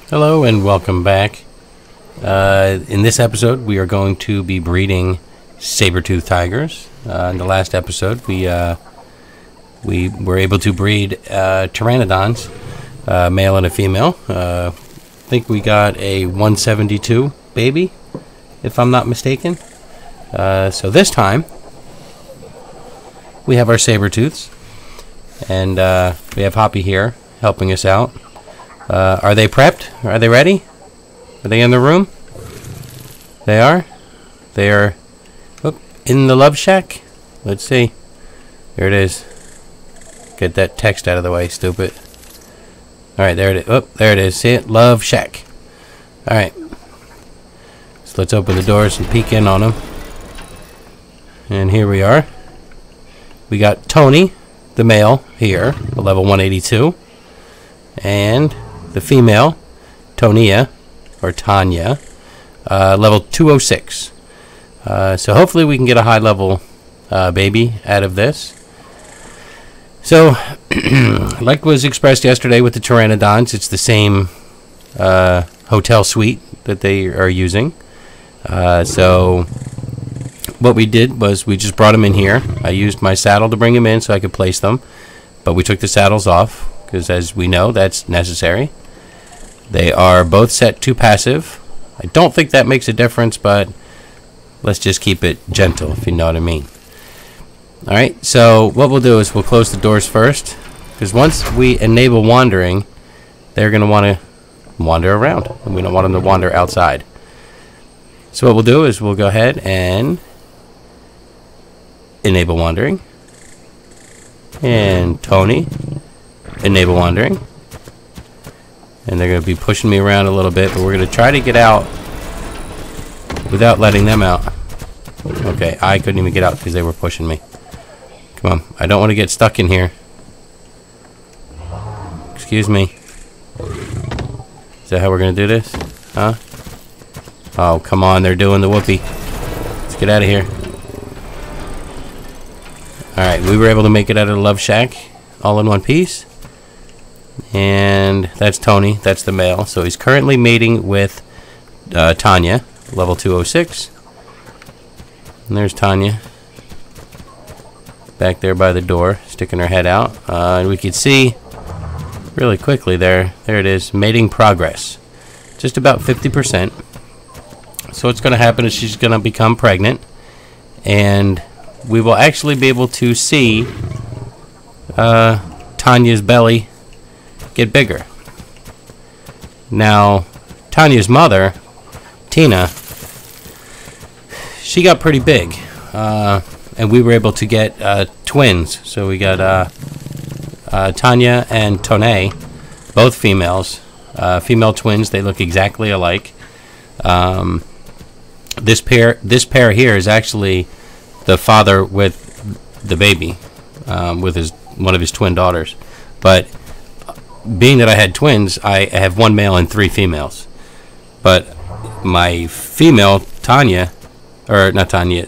Hello and welcome back. In this episode, we are going to be breeding Sabretooth tigers. In the last episode, we were able to breed pteranodons, male and a female. I think we got a 172 baby, if I'm not mistaken. So this time, we have our Sabretooths, and we have Hoppy here helping us out. Are they prepped? Are they ready? Are they in the room? They are? They are in the love shack? Let's see. There it is. Get that text out of the way, stupid. Alright, there it is. Oh, there it is. See it? Love shack. Alright. So let's open the doors and peek in on them. And here we are. We got Tony, the male, here, a level 182. And the female, Tonia, or Tonia, level 206. So hopefully we can get a high level baby out of this. So, like was expressed yesterday with the pteranodons, it's the same hotel suite that they are using. So what we did was we just brought them in here. I used my saddle to bring them in so I could place them, but we took the saddles off because, as we know, that's necessary. They are both set to passive. I don't think that makes a difference, but let's just keep it gentle, if you know what I mean. Alright, so what we'll do is we'll close the doors first, because once we enable wandering, they're going to want to wander around, and we don't want them to wander outside. So what we'll do is we'll go ahead and enable wandering. And Tony, enable wandering. And they're going to be pushing me around a little bit, but we're going to try to get out without letting them out. Okay, I couldn't even get out because they were pushing me. Come on, I don't want to get stuck in here. Excuse me. Is that how we're going to do this? Huh? Oh, come on, they're doing the whoopee. Let's get out of here. Alright, we were able to make it out of the love shack all in one piece. And that's Tony, that's the male. So he's currently mating with Tonia, level 206. And there's Tonia back there by the door, sticking her head out. And we can see really quickly there it is, mating progress. Just about 50%. So what's going to happen is she's going to become pregnant. And we will actually be able to see Tonia's belly get bigger. Now, Tonia's mother, Tina, she got pretty big, and we were able to get twins. So we got Tonia and Tone, both females, female twins. They look exactly alike. This pair here is actually the father with the baby, with one of his twin daughters, but being that I had twins, I have one male and three females. But my female, Tonia, or not Tonia,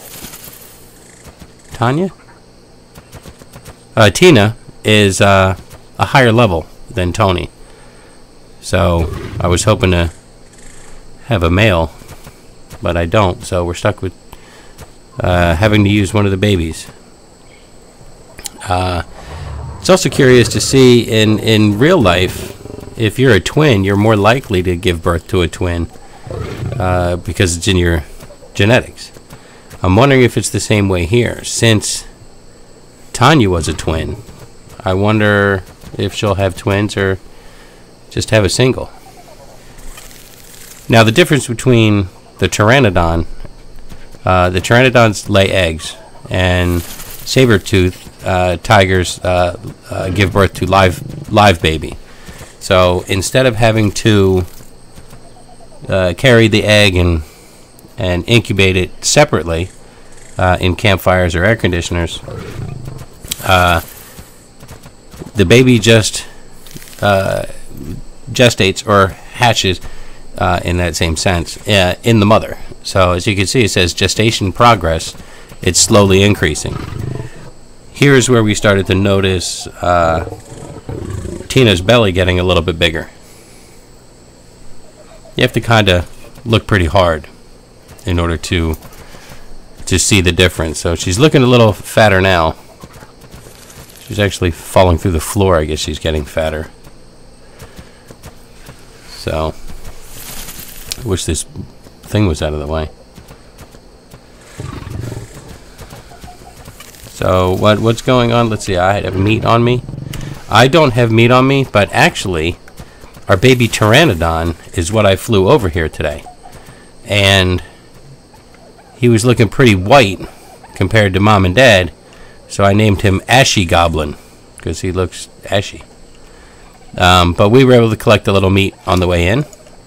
Tina is a higher level than Tony. So I was hoping to have a male, but I don't. So we're stuck with having to use one of the babies. It's also curious to see in real life, if you're a twin, you're more likely to give birth to a twin because it's in your genetics. I'm wondering if it's the same way here. Since Tonia was a twin, I wonder if she'll have twins or just have a single. Now the difference between the pteranodons lay eggs, and Sabretooth tigers give birth to live baby. So instead of having to carry the egg and incubate it separately in campfires or air conditioners, the baby just gestates or hatches in that same sense in the mother. So as you can see, it says gestation progress. It's slowly increasing. Here's where we started to notice Tina's belly getting a little bit bigger. You have to kind of look pretty hard in order to see the difference. So she's looking a little fatter now. She's actually falling through the floor. I guess she's getting fatter. So I wish this thing was out of the way. So what's going on? Let's see. I have meat on me. I don't have meat on me, but actually our baby pteranodon is what I flew over here today. And he was looking pretty white compared to Mom and Dad, so I named him Ashy Goblin because he looks ashy. But we were able to collect a little meat on the way in.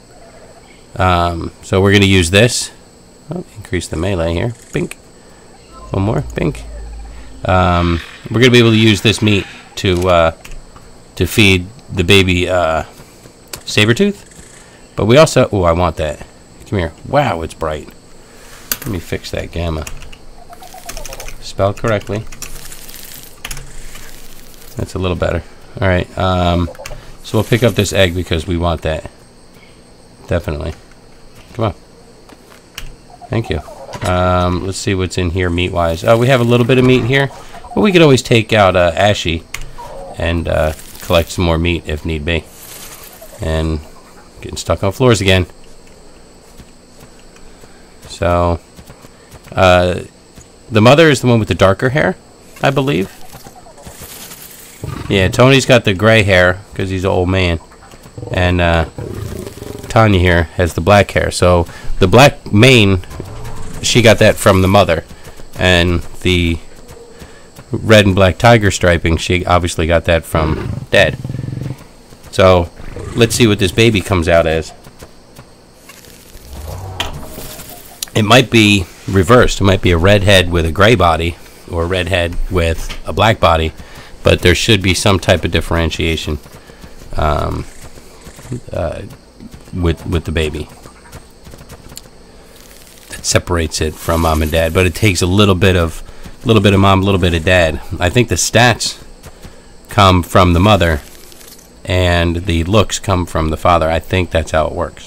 So we're going to use this. Oh, increase the melee here. Bink. One more. Bink. We're going to be able to use this meat to feed the baby Sabretooth. But we also... Oh, I want that. Come here. Wow, it's bright. Let me fix that gamma. Spelled correctly. That's a little better. Alright, so we'll pick up this egg because we want that. Definitely. Come on. Thank you. Let's see what's in here meat-wise. Oh, we have a little bit of meat here. But we could always take out Ashy and collect some more meat if need be. And getting stuck on floors again. So, the mother is the one with the darker hair, I believe. Yeah, Tony's got the gray hair because he's an old man. And Tonia here has the black hair. So, the black mane, she got that from the mother. And the red and black tiger striping, she obviously got that from Dad. So, let's see what this baby comes out as. It might be reversed. It might be a redhead with a gray body, or a redhead with a black body, but there should be some type of differentiation with the baby that separates it from Mom and Dad. But it takes a little bit of Mom, a little bit of Dad. I think the stats come from the mother, and the looks come from the father. I think that's how it works.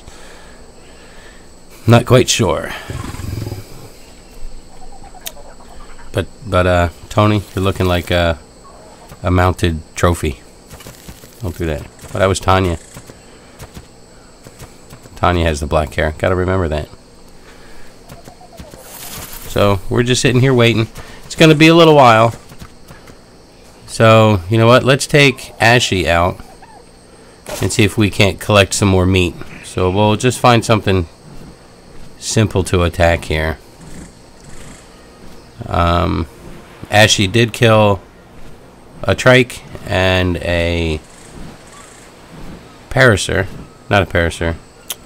Not quite sure. But Tony, you're looking like a mounted trophy. Don't do that. But that was Tonia. Tonia has the black hair. Gotta remember that. So, we're just sitting here waiting. It's gonna be a little while. So, you know what? Let's take Ashy out and see if we can't collect some more meat. So, we'll just find something simple to attack here. Ashy did kill a trike and a parasaur. Not a parasaur.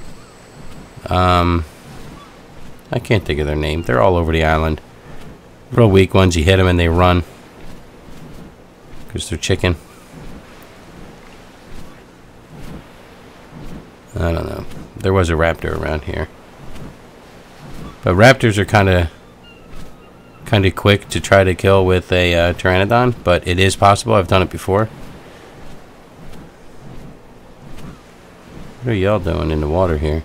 I can't think of their name. They're all over the island. Real weak ones. You hit them and they run because they're chicken. I don't know. There was a raptor around here. But raptors are kind of quick to try to kill with a pteranodon, but it is possible. I've done it before. What are y'all doing in the water here?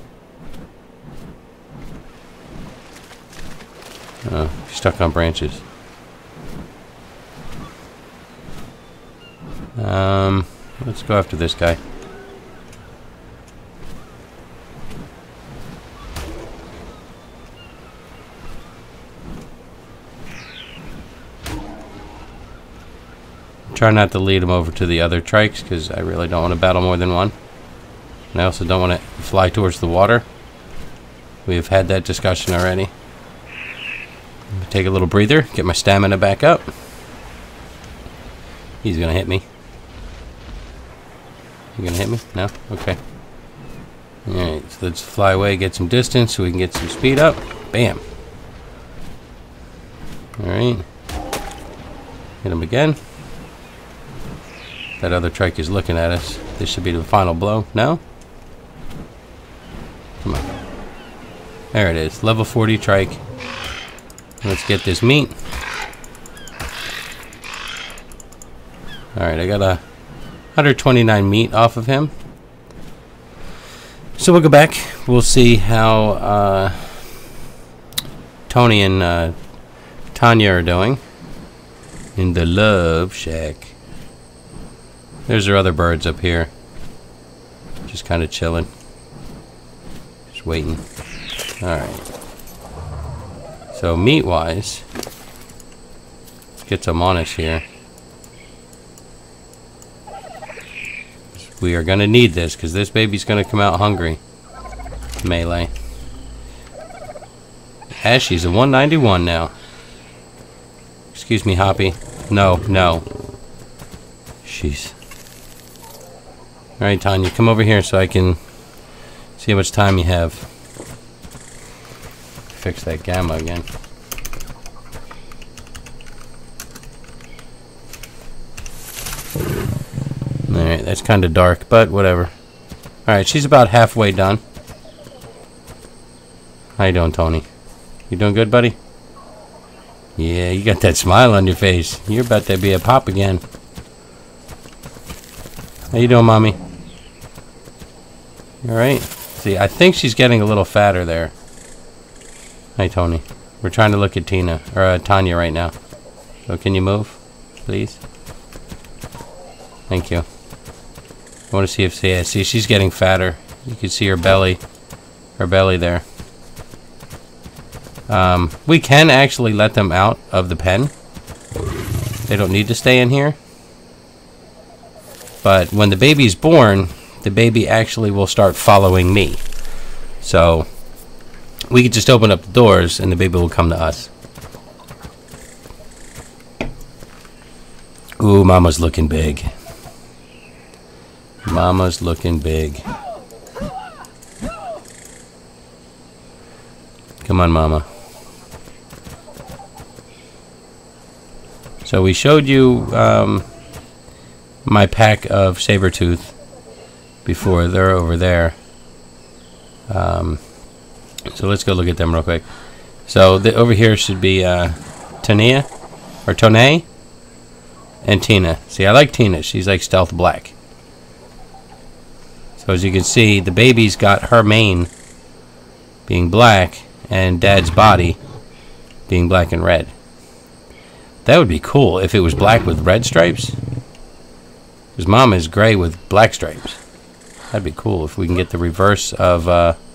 Oh, stuck on branches. Let's go after this guy. Try not to lead him over to the other trikes because I really don't want to battle more than one. And I also don't want to fly towards the water. We've had that discussion already. Take a little breather, get my stamina back up. He's gonna hit me. You gonna hit me? No? Okay. Alright, so let's fly away, get some distance so we can get some speed up. Bam. Alright. Hit him again. That other trike is looking at us. This should be the final blow. No? Come on. There it is. Level 40 trike. Let's get this meat. Alright, I got 129 meat off of him. So we'll go back. We'll see how Tony and Tonia are doing in the love shack. There's our other birds up here. Just kind of chilling. Just waiting. Alright. So meat-wise, let's get some on us here. We are going to need this because this baby's going to come out hungry. Melee. Ashy's a 191 now. Excuse me, Hoppy. No, no. Jeez. Alright, Tonia, come over here so I can see how much time you have. Fix that gamma again. Alright, that's kind of dark, but whatever. Alright, she's about halfway done. How you doing, Tony? You doing good, buddy? Yeah, you got that smile on your face. You're about to be a pop again. How you doing, Mommy? You alright? See, I think she's getting a little fatter there. Hi, Tony. We're trying to look at Tonia right now. So can you move, please? Thank you. I want to see if see she's getting fatter. You can see her belly there. We can actually let them out of the pen. They don't need to stay in here. But when the baby's born, the baby actually will start following me. So we could just open up the doors and the baby will come to us. Ooh, Mama's looking big. Mama's looking big. Come on, Mama. So we showed you my pack of Sabretooth before. They're over there. So let's go look at them real quick. So over here should be Tonia or Tonia and Tina. See, I like Tina. She's like stealth black. So as you can see, the baby's got her mane being black and Dad's body being black and red. That would be cool if it was black with red stripes. Because Mom is gray with black stripes. That'd be cool if we can get the reverse of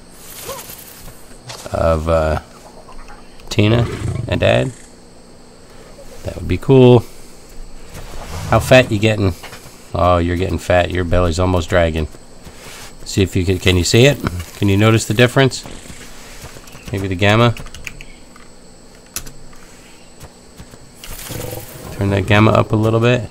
Tina and Dad. That would be cool. How fat you getting? Oh, you're getting fat. Your belly's almost dragging. See if you can you see it? Can you notice the difference? Maybe the gamma. Turn that gamma up a little bit.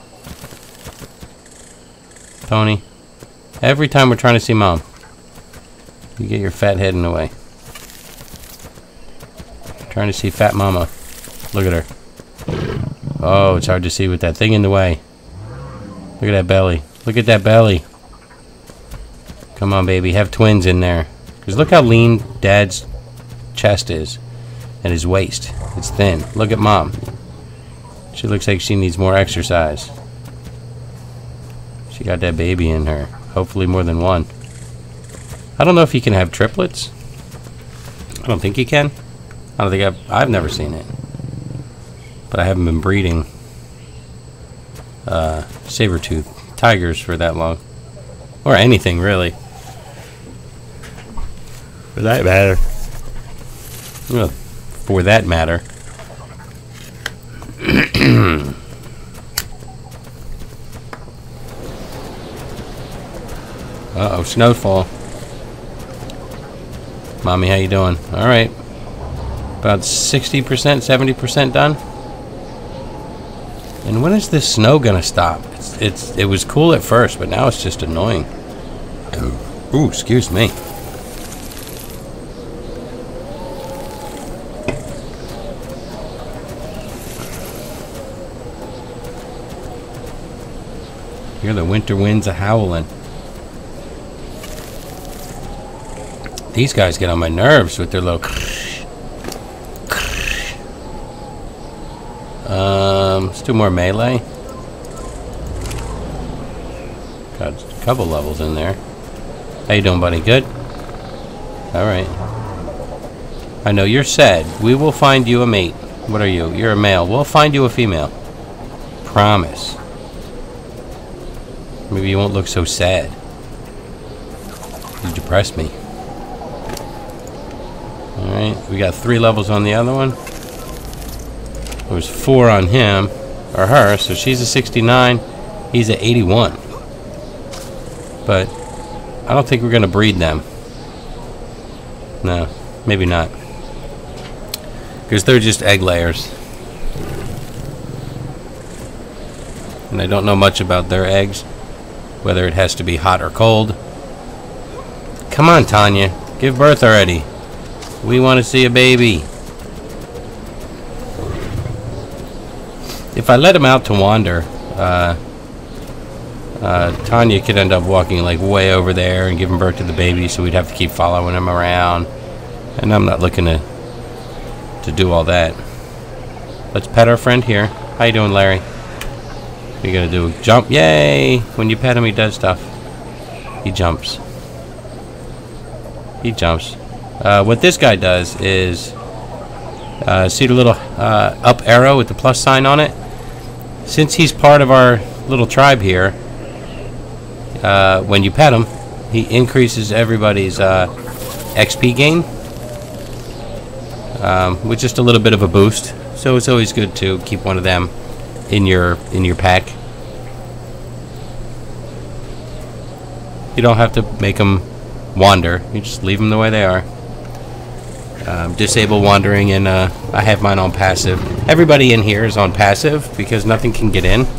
Tony, every time we're trying to see Mom, you get your fat head in the way. Trying to see fat Mama. Look at her. Oh, it's hard to see with that thing in the way. Look at that belly. Look at that belly. Come on, baby. Have twins in there. Because look how lean Dad's chest is. And his waist. It's thin. Look at Mom. She looks like she needs more exercise. She got that baby in her. Hopefully more than one. I don't know if you can have triplets. I don't think you can. I don't think I've never seen it. But I haven't been breeding Sabretooth tigers for that long. Or anything, really. For that matter. Well, for that matter. Uh-oh, snowfall. Mommy, how you doing? Alright. About 60%, 70% done. And when is this snow gonna stop? It was cool at first, but now it's just annoying. Ooh, excuse me. Hear the winter winds a-howling. These guys get on my nerves with their little... let's do more melee. Got a couple levels in there. How you doing, buddy? Good? Alright. I know you're sad. We will find you a mate. What are you? You're a male. We'll find you a female. Promise. Maybe you won't look so sad. You depressed me. Alright, we got 3 levels on the other one. There's 4 on him, or her, so she's a 69. He's a 81. But I don't think we're going to breed them. No, maybe not. Because they're just egg layers. And I don't know much about their eggs. Whether it has to be hot or cold. Come on, Tonia. Give birth already. We want to see a baby. If I let him out to wander, Tonia could end up walking like way over there and giving birth to the baby, so we'd have to keep following him around. And I'm not looking to do all that. Let's pet our friend here. How you doing, Larry? What are you gonna do? Jump? Yay! When you pet him, he does stuff. He jumps. He jumps. What this guy does is see the little up arrow with the plus sign on it? Since he's part of our little tribe here, when you pet him, he increases everybody's XP gain with just a little bit of a boost. So it's always good to keep one of them in your pack. You don't have to make them wander. You just leave them the way they are. Disable wandering, and I have mine on passive. Everybody in here is on passive because nothing can get in.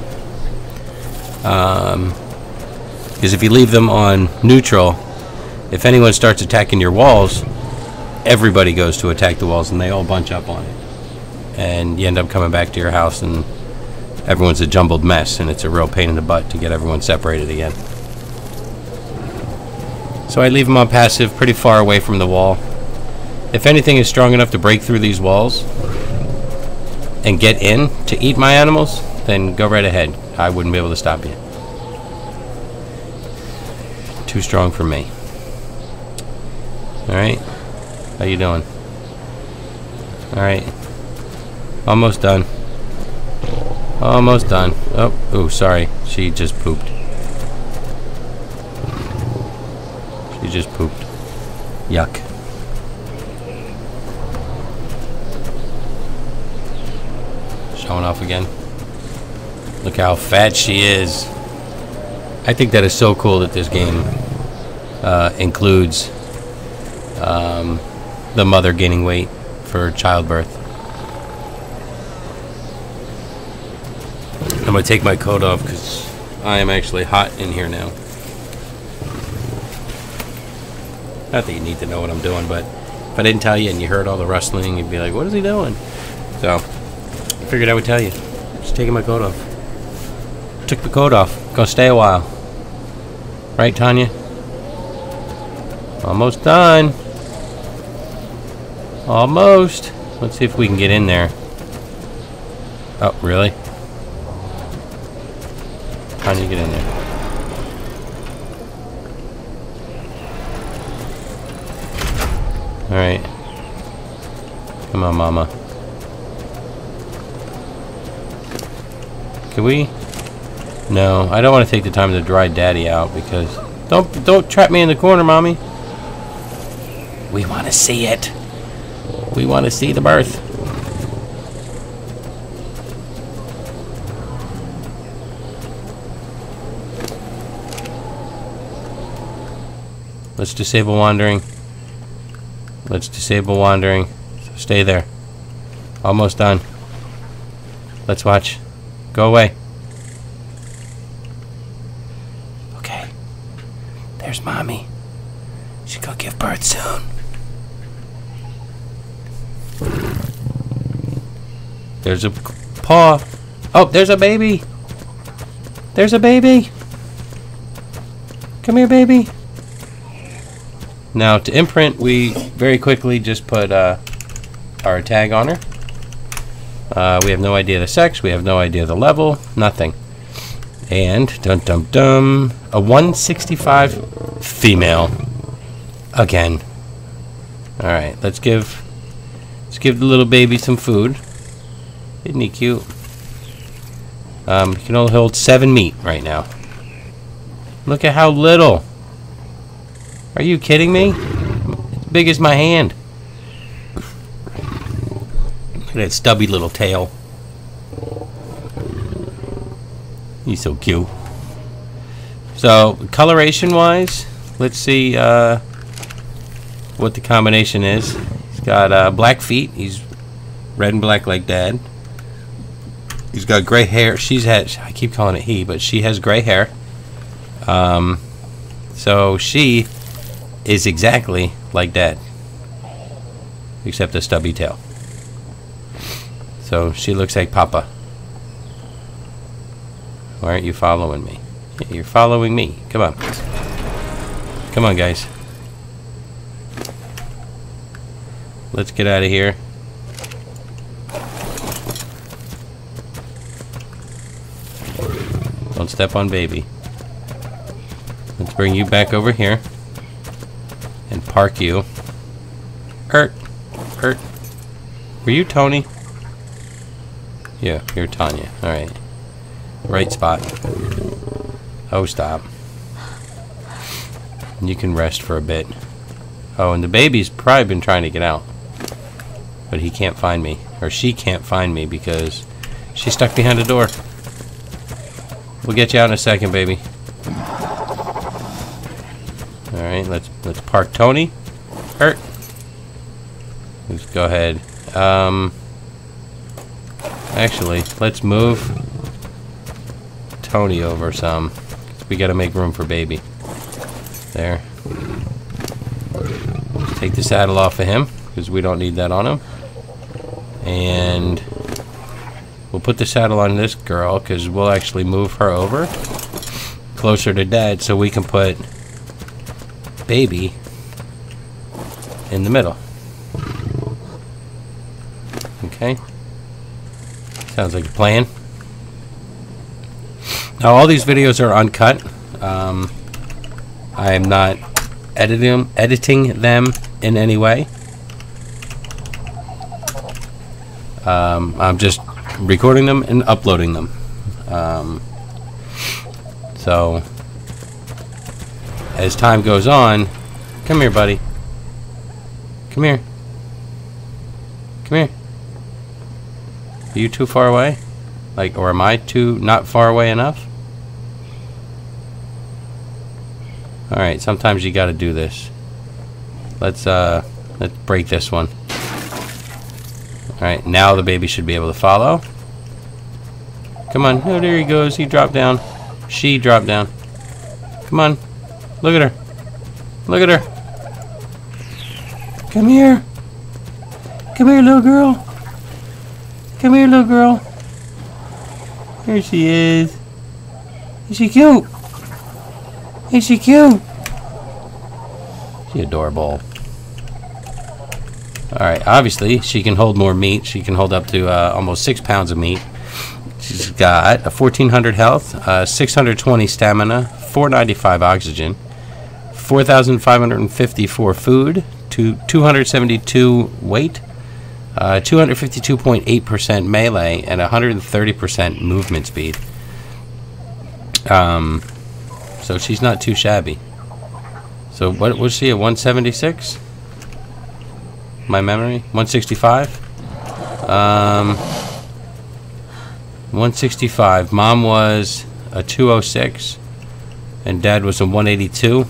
Because if you leave them on neutral, if anyone starts attacking your walls, everybody goes to attack the walls and they all bunch up on it. And you end up coming back to your house and everyone's a jumbled mess, and it's a real pain in the butt to get everyone separated again. So I leave them on passive, pretty far away from the wall. If anything is strong enough to break through these walls and get in to eat my animals, then go right ahead. I wouldn't be able to stop you. Too strong for me. Alright. How you doing? Alright. Almost done. Almost done. Oh, ooh, sorry. She just pooped. She just pooped. Yuck. Showing off again. Look how fat she is. I think that is so cool that this game includes the mother gaining weight for childbirth. I'm going to take my coat off because I am actually hot in here now. Not that you need to know what I'm doing, but if I didn't tell you and you heard all the rustling, you'd be like, what is he doing? So, I figured I would tell you. Just taking my coat off. Took the coat off. Gonna stay a while. Right, Tonia? Almost done. Almost. Let's see if we can get in there. Oh, really? Tonia, get in there. Alright. Come on, Mama. Can we? No, I don't want to take the time to dry Daddy out because don't trap me in the corner, Mommy. We want to see it. We want to see the birth. Let's disable wandering. Let's disable wandering. So stay there. Almost done. Let's watch. Go away. Okay. There's Mommy. She's gonna give birth soon. There's a paw. Oh, there's a baby. There's a baby. Come here, baby. Now, to imprint, we very quickly just put our tag on her. We have no idea the sex, we have no idea the level, nothing. And, dum-dum-dum, a 165 female. Again, Alright, let's give the little baby some food. Isn't he cute? He can only hold 7 meat right now. Look at how little. Are you kidding me? It's big as my hand. Look at that stubby little tail. He's so cute. So, coloration wise, let's see what the combination is. He's got black feet. He's red and black like Dad. He's got gray hair. I keep calling it he, but she has gray hair. So she is exactly like Dad, except a stubby tail. So she looks like Papa. Why aren't you following me? Yeah, you're following me. Come on. Come on, guys. Let's get out of here. Don't step on baby. Let's bring you back over here and park you. Hurt. Were you Tony? Yeah, you're Tonia. Alright. Right spot. Oh, stop. You can rest for a bit. Oh, and the baby's probably been trying to get out. But he can't find me. Or she can't find me because she's stuck behind a door. We'll get you out in a second, baby. Alright, let's park Tony. Hurt. Let's go ahead. Actually, let's move Tony over some. We gotta make room for baby. There. Take the saddle off of him, because we don't need that on him. And we'll put the saddle on this girl, because we'll actually move her over closer to Dad, so we can put baby in the middle. Okay. Sounds like a plan. Now all these videos are uncut. I am not editing them in any way. I'm just recording them and uploading them. So as time goes on, come here, buddy. Come here. Come here. Are you too far away? Like, or am I too not far away enough? Alright, sometimes you gotta do this. Let's break this one. Alright, now the baby should be able to follow. Come on. Oh, there he goes. He dropped down. She dropped down. Come on. Look at her. Look at her. Come here. Come here, little girl. Come here, little girl. Here she is. Is she cute? Is she cute? She's adorable. Alright, obviously, she can hold more meat. She can hold up to almost 6 pounds of meat. She's got a 1,400 health, 620 stamina, 495 oxygen, 4,554 food, 272 weight, 252.8% melee, and 130% movement speed. So she's not too shabby. So what was she, a 176? My memory? 165? 165. Mom was a 206. And Dad was a 182.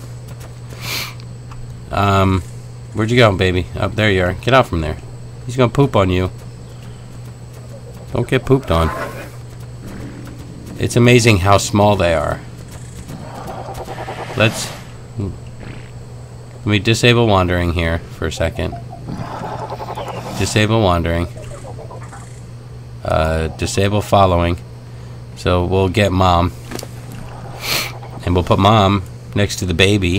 Where'd you go, baby? Up there you are. Get out from there. He's gonna poop on you. Don't get pooped on. It's amazing how small they are. Let me disable wandering here for a second. Disable wandering. Disable following. So we'll get Mom. And we'll put Mom next to the baby.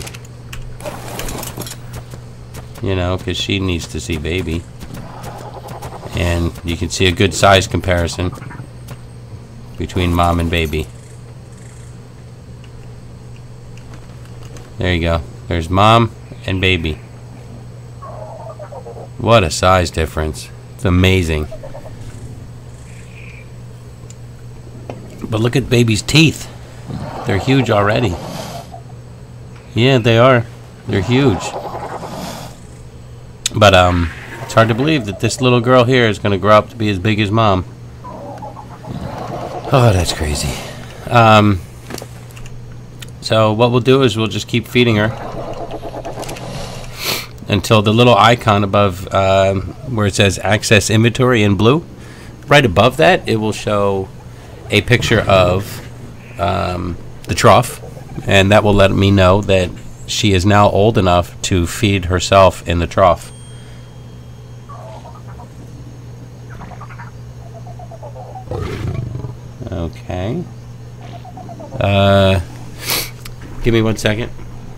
You know, because she needs to see baby. And you can see a good size comparison between Mom and baby. There you go. There's Mom and baby. What a size difference. It's amazing. But look at baby's teeth. They're huge already. Yeah, they are. They're huge. But it's hard to believe that this little girl here is going to grow up to be as big as mom. Oh, that's crazy. So what we'll do is we'll just keep feeding her until the little icon above where it says Access Inventory in blue, right above that, it will show a picture of the trough, and that will let me know that she is now old enough to feed herself in the trough. Okay. Give me 1 second.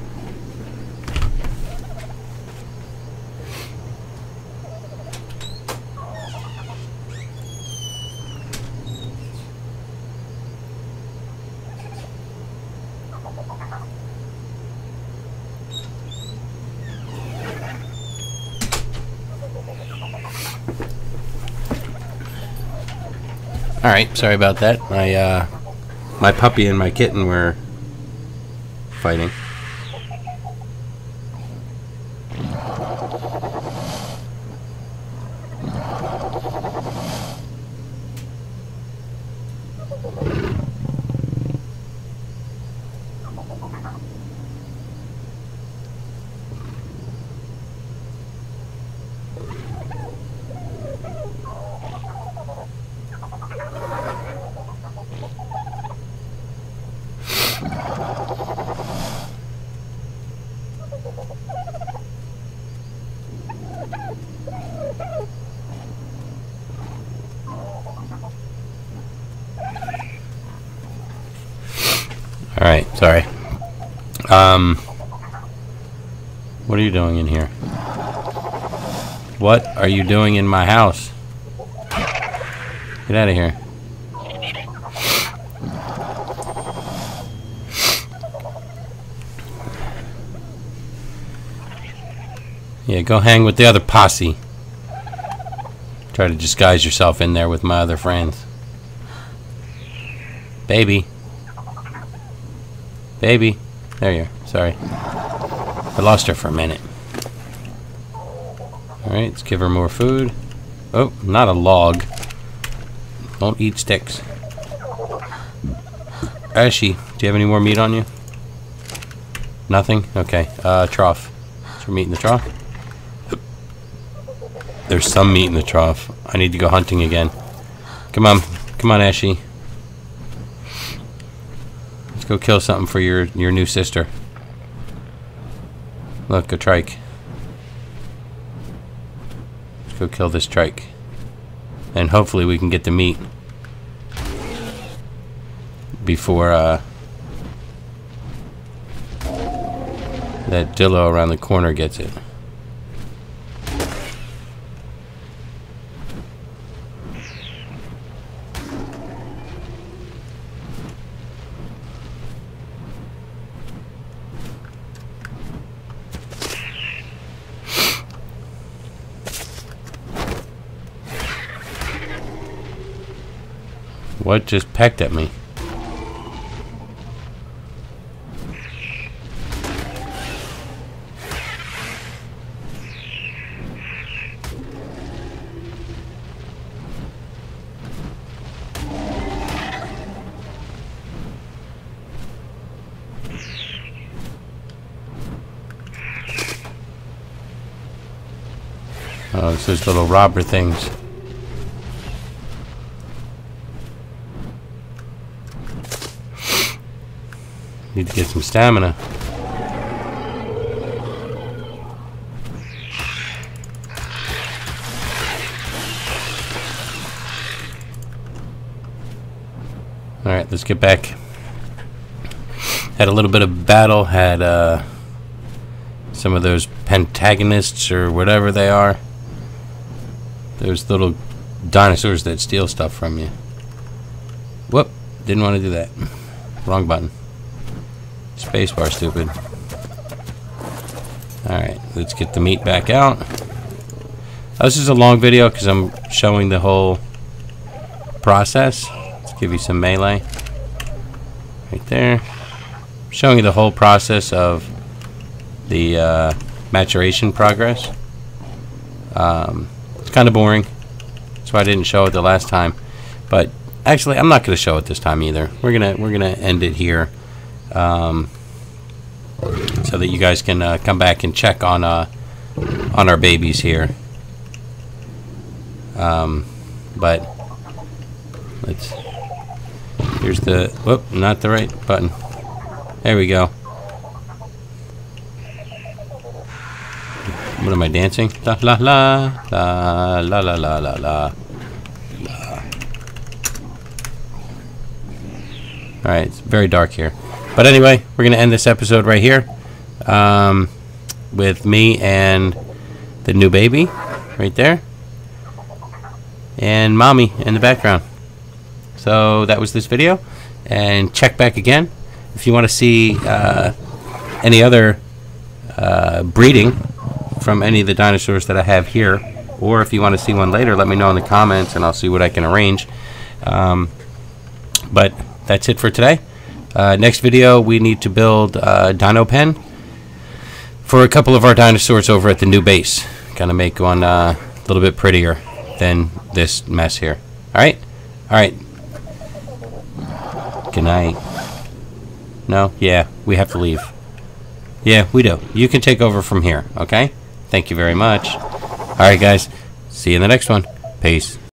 Alright, sorry about that. My puppy and my kitten were fighting. Alright, sorry. What are you doing in here? What are you doing in my house? Get out of here. Yeah, go hang with the other posse. Try to disguise yourself in there with my other friends. Baby. Baby. There you are. Sorry. I lost her for a minute. Alright, let's give her more food. Oh, not a log. Don't eat sticks. Ashy, do you have any more meat on you? Nothing? Okay. Trough. Is there meat in the trough? There's some meat in the trough. I need to go hunting again. Come on. Come on, Ashy. Let's go kill something for your new sister. Look, a trike. Let's go kill this trike. And hopefully we can get the meat before that dillo around the corner gets it. What just pecked at me? Oh, it's those little robber things. Need to get some stamina. Alright, let's get back. Had a little bit of battle, had some of those pentagonists or whatever they are. Those little dinosaurs that steal stuff from you. Whoop, didn't want to do that. Wrong button. Spacebar, stupid. Alright, let's get the meat back out. This is a long video because I'm showing the whole process. Let's give you some melee. Right there. Showing you the whole process of the maturation progress. It's kind of boring. That's why I didn't show it the last time. But actually, I'm not going to show it this time either. We're gonna end it here, so that you guys can come back and check on our babies here. But here's the, whoop, not the right button. There we go. What am I dancing? La la la la la la la la la. Alright, it's very dark here. But anyway, we're going to end this episode right here. With me and the new baby right there. And mommy in the background. So that was this video. And check back again. If you want to see any other breeding from any of the dinosaurs that I have here, or if you want to see one later, let me know in the comments and I'll see what I can arrange. But that's it for today. Next video, we need to build a dino pen for a couple of our dinosaurs over at the new base. Gonna make one a little bit prettier than this mess here. Alright? Alright. Good night. No? Yeah, we have to leave. Yeah, we do. You can take over from here, okay? Thank you very much. Alright, guys. See you in the next one. Peace.